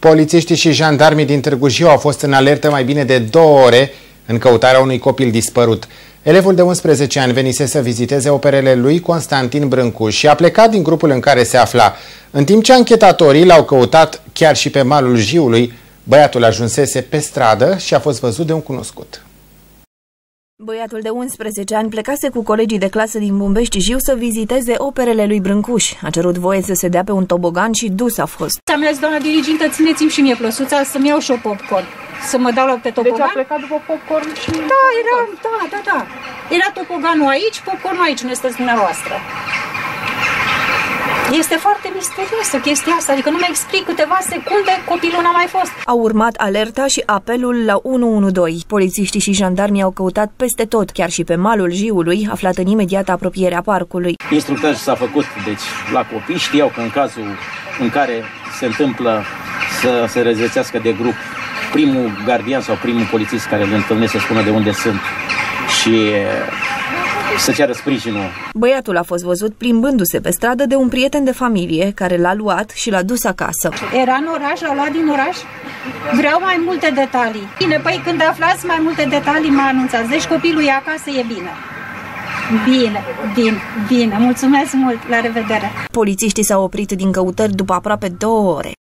Polițiștii și jandarmii din Târgu Jiu au fost în alertă mai bine de 2 ore în căutarea unui copil dispărut. Elevul de 11 ani venise să viziteze operele lui Constantin Brâncuș și a plecat din grupul în care se afla. În timp ce anchetatorii l-au căutat chiar și pe malul Jiului, băiatul ajunsese pe stradă și a fost văzut de un cunoscut. Băiatul de 11 ani plecase cu colegii de clasă din Bumbești Jiu să viziteze operele lui Brâncuș. A cerut voie să se dea pe un tobogan și dus a fost. Am zis, doamna dirigintă, țineți-mi și mie plăsuța să-mi iau și o popcorn. Să mă dau pe tobogan. Deci a plecat după popcorn și... Da. Era toboganul aici, popcornul aici, nu este dumneavoastră. Este foarte misterioasă chestia asta, adică nu mi explic câteva secunde, copilul n-a mai fost. Au urmat alerta și apelul la 112. Polițiștii și jandarmii au căutat peste tot, chiar și pe malul Jiului, aflat în imediată apropiere a parcului. Instructaj s-a făcut, deci, la copii, știau că în cazul în care se întâmplă să se răzvețească de grup, primul gardian sau primul polițist care le întâlnește să spună de unde sunt și să ceară sprijinul. Băiatul a fost văzut plimbându-se pe stradă de un prieten de familie care l-a luat și l-a dus acasă. Era în oraș, l-a luat din oraș? Vreau mai multe detalii. Bine, păi când aflați mai multe detalii, mă anunțați. Deci copilul e acasă, e bine. Bine. Mulțumesc mult. La revedere. Polițiștii s-au oprit din căutări după aproape 2 ore.